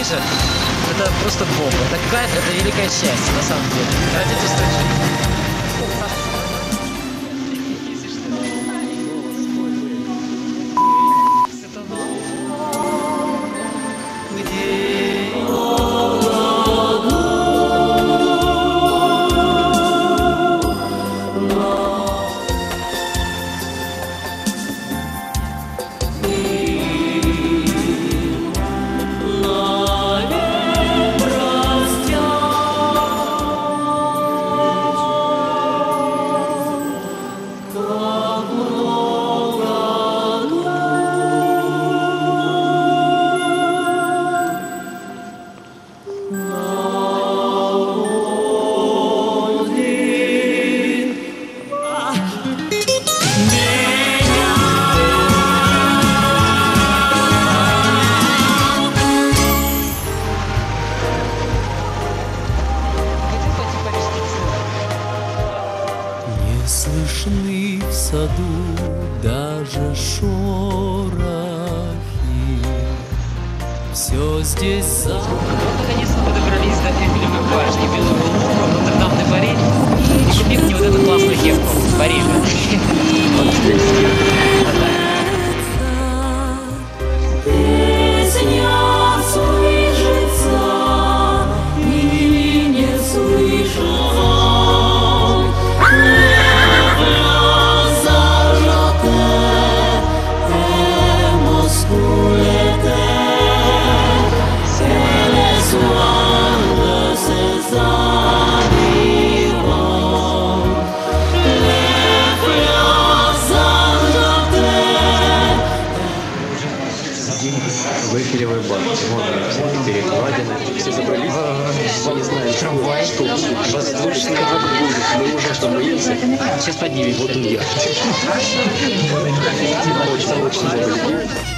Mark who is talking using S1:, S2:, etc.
S1: же, это просто бомба. Это кайф, это великое счастье, на самом деле. Родиться стать.
S2: Слышны в саду даже шорохи. Все здесь за...
S1: Наконец-то мы добрались до Эйфелевой башни, Белого луга, Нотр-Дам-де-Пари. И купил мне вот эту классную кепку в Париже.
S3: В Эйфелевой башне. Вон перекладины. Все забрались. Не знаю,
S1: Трамвай.
S3: что воздушный как будет. Мы ужасно боимся.
S1: Сейчас поднимем.
S3: Вот он я. Очень-очень